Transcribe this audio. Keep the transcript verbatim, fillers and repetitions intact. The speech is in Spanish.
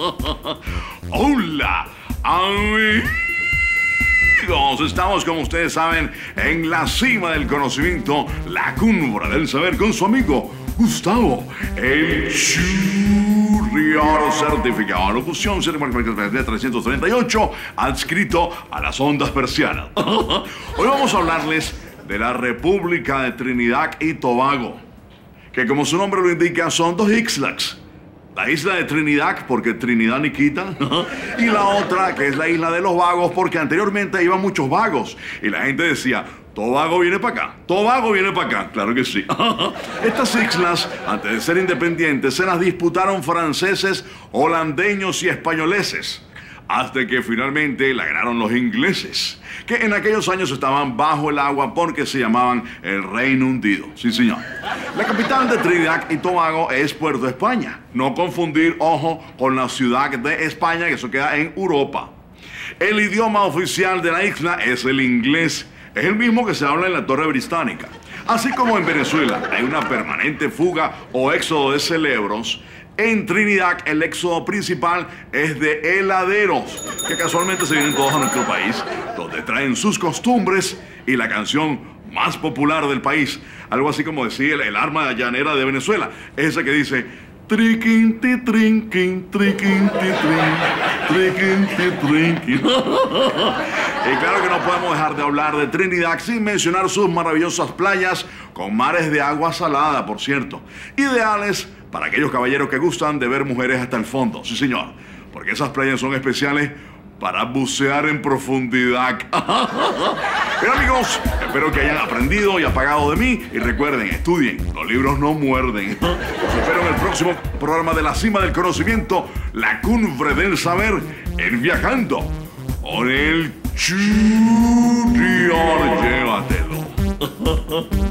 Hola, amigos. Estamos, como ustedes saben, en la cima del conocimiento, la cumbre del saber, con su amigo Gustavo, el Churrior, certificado de locución, de trescientos treinta y ocho, adscrito a las ondas persianas. Hoy vamos a hablarles de la República de Trinidad y Tobago, que como su nombre lo indica, son dos islas. La isla de Trinidad, porque Trinidad ni quita, y la otra, que es la isla de los vagos, porque anteriormente iban muchos vagos, y la gente decía, Tobago viene para acá, Tobago viene para acá, claro que sí. Estas islas, antes de ser independientes, se las disputaron franceses, holandeños y españoleses, hasta que finalmente la ganaron los ingleses, que en aquellos años estaban bajo el agua porque se llamaban el Reino Hundido. Sí, señor. La capital de Trinidad y Tobago es Puerto España. No confundir, ojo, con la ciudad de España, que eso queda en Europa. El idioma oficial de la isla es el inglés. Es el mismo que se habla en la Torre Británica. Así como en Venezuela hay una permanente fuga o éxodo de celebros, en Trinidad el éxodo principal es de heladeros, que casualmente se vienen todos a nuestro país, donde traen sus costumbres y la canción más popular del país. Algo así como decir el, el arma llanera de Venezuela, esa que dice triquin ti trinquin, triquin ti trin, triquin ti trinquin. Y claro que no podemos dejar de hablar de Trinidad sin mencionar sus maravillosas playas con mares de agua salada, por cierto, ideales para aquellos caballeros que gustan de ver mujeres hasta el fondo. Sí, señor, porque esas playas son especiales para bucear en profundidad. Bien, amigos, espero que hayan aprendido y apagado de mí. Y recuerden, estudien, los libros no muerden. Los espero en el próximo programa de la cima del conocimiento, la cumbre del saber, en Viajando con el Churrior. Llévatelo.